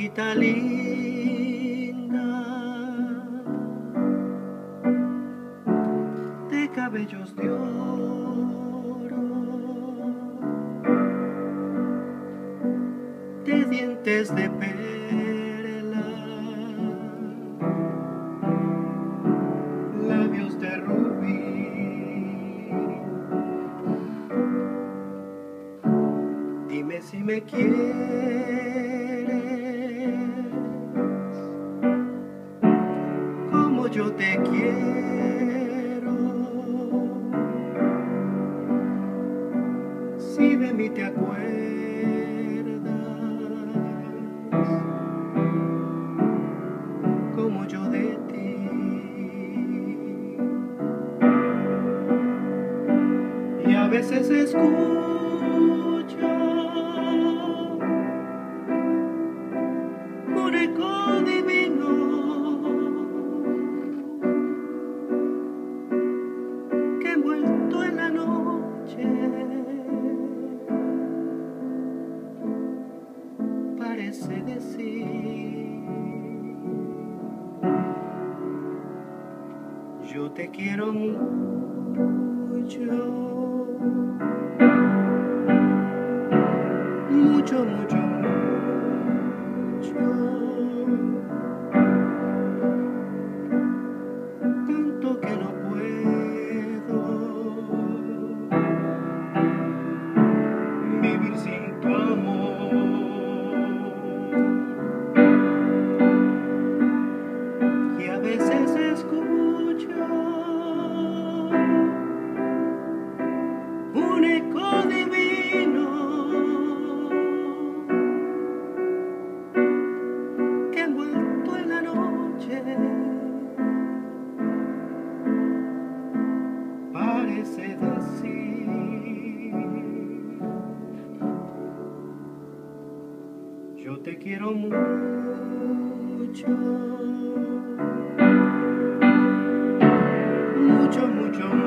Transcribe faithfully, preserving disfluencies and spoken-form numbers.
Cosita linda de cabellos de oro, de dientes de perla, labios de rubí. Dime si me quieres como yo te quiero, si de mí te acuerdas como yo de ti. Y a veces escucho un eco divino que envuelto en la noche parece decir: yo te quiero mucho, mucho, mucho, mucho, tanto que no puedo vivir sin tu amor. Y a veces escucho un eco divino que envuelto en la noche parece decir: yo te quiero mucho, mucho, mucho, mucho.